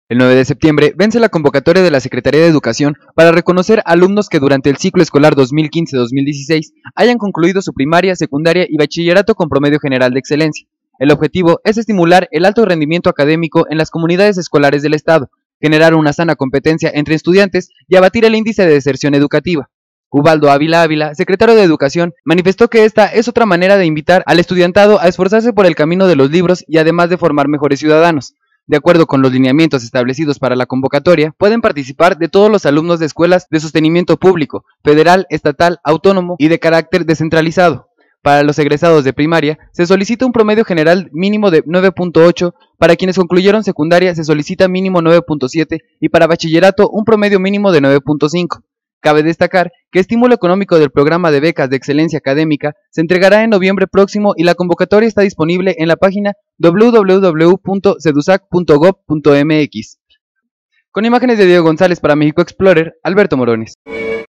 El 9 de septiembre vence la convocatoria de la Secretaría de Educación para reconocer alumnos que durante el ciclo escolar 2015-2016 hayan concluido su primaria, secundaria y bachillerato con promedio general de excelencia. El objetivo es estimular el alto rendimiento académico en las comunidades escolares del Estado, generar una sana competencia entre estudiantes y abatir el índice de deserción educativa. Ubaldo Ávila, secretario de Educación, manifestó que esta es otra manera de invitar al estudiantado a esforzarse por el camino de los libros y además de formar mejores ciudadanos. De acuerdo con los lineamientos establecidos para la convocatoria, pueden participar de todos los alumnos de escuelas de sostenimiento público, federal, estatal, autónomo y de carácter descentralizado. Para los egresados de primaria, se solicita un promedio general mínimo de 9.8, para quienes concluyeron secundaria se solicita mínimo 9.7 y para bachillerato un promedio mínimo de 9.5. Cabe destacar que estímulo económico del programa de becas de excelencia académica se entregará en noviembre próximo y la convocatoria está disponible en la página www.cedusac.gov.mx. Con imágenes de Diego González para México Explorer, Alberto Morones.